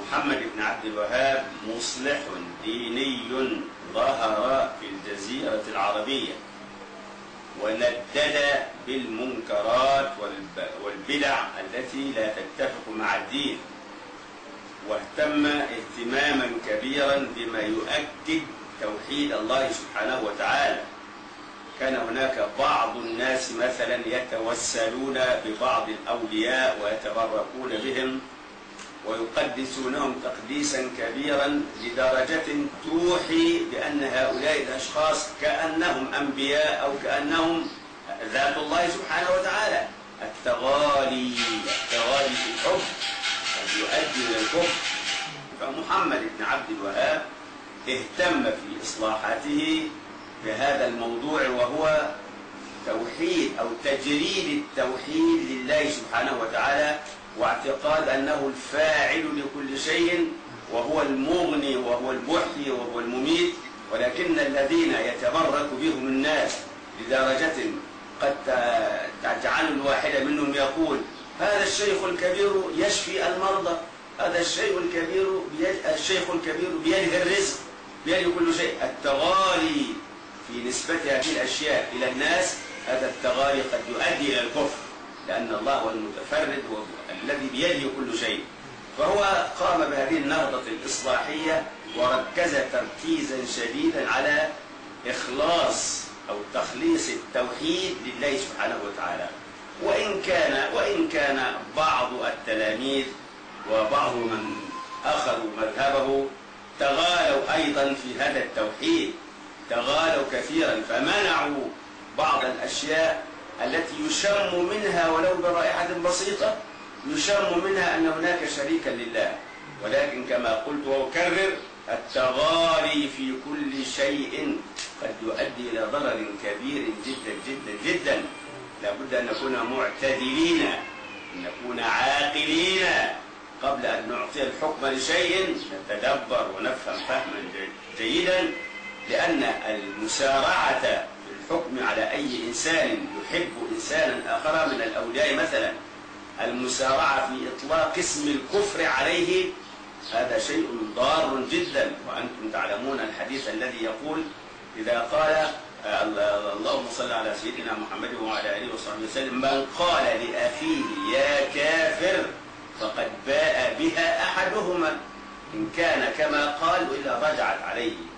محمد بن عبد الوهاب مصلح ديني ظهر في الجزيرة العربية، وندد بالمنكرات والبدع التي لا تتفق مع الدين، واهتم اهتماما كبيرا بما يؤكد توحيد الله سبحانه وتعالى. كان هناك بعض الناس مثلا يتوسلون ببعض الأولياء ويتبركون بهم ويقدسونهم تقديسا كبيرا لدرجة توحي بأن هؤلاء الأشخاص كأنهم أنبياء أو كأنهم ذات الله سبحانه وتعالى. التغالي في الحب قد يؤدي إلى الكفر. فمحمد بن عبد الوهاب اهتم في إصلاحاته بهذا الموضوع، وهو توحيد أو تجريد التوحيد لله سبحانه وتعالى، واعتقاد أنه الفاعل لكل شيء، وهو المغني وهو المحيي وهو المميت، ولكن الذين يتبرك بهم الناس لدرجة قد تجعل الواحد منهم يقول هذا الشيخ الكبير يشفي المرضى، هذا الشيخ الكبير بيده الرزق، بيده كل شيء. التغالي في نسبة هذه الأشياء إلى الناس، هذا التغالي قد يؤدي إلى الكفر، لأن الله هو المتفرد الذي بيده كل شيء. فهو قام بهذه النهضة الإصلاحية وركز تركيزا شديدا على إخلاص أو تخليص التوحيد لله سبحانه وتعالى. وإن كان بعض التلاميذ وبعض من أخذوا مذهبه تغالوا أيضا في هذا التوحيد، تغالوا كثيرا، فمنعوا بعض الأشياء التي يشم منها ولو برائحة بسيطة، يشم منها أن هناك شريكا لله. ولكن كما قلت وأكرر، التغالي في كل شيء قد يؤدي إلى ضرر كبير جدا جدا جدا. لابد أن نكون معتدلين، أن نكون عاقلين قبل أن نعطي الحكم لشيء، نتدبر ونفهم فهما جيدا، لأن المسارعة في الحكم على أي إنسان يحب إنسانا آخر من الأولياء مثلا، المسارعة في إطلاق اسم الكفر عليه، هذا شيء ضار جدا. وأنتم تعلمون الحديث الذي يقول إذا قال اللهم صل على سيدنا محمد وعلى آله وصحبه وسلم، من قال لأخيه يا كافر فقد باء بها أحدهما، إن كان كما قال وإلا رجعت عليه.